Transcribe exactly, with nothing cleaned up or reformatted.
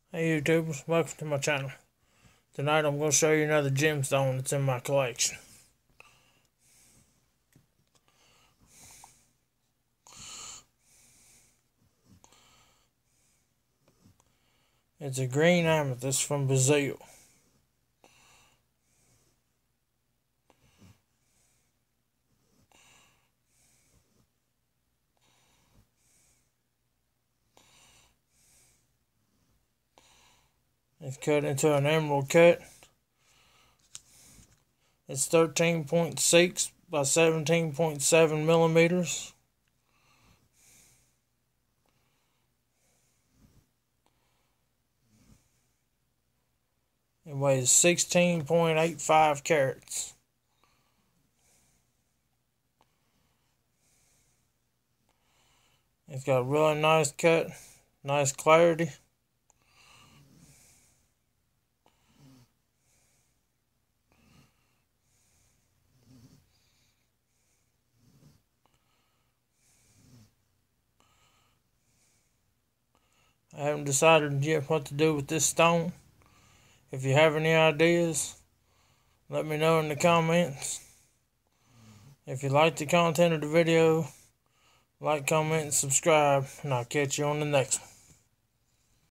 Hey YouTubers, welcome to my channel. Tonight I'm going to show you another gemstone that's in my collection. It's a green amethyst from Brazil. It's cut into an emerald cut. It's thirteen point six by seventeen point seven millimeters. It weighs sixteen point eight five carats. It's got a really nice cut, nice clarity. I haven't decided yet what to do with this stone. If you have any ideas, let me know in the comments. If you like the content of the video, like, comment, and subscribe, and I'll catch you on the next one.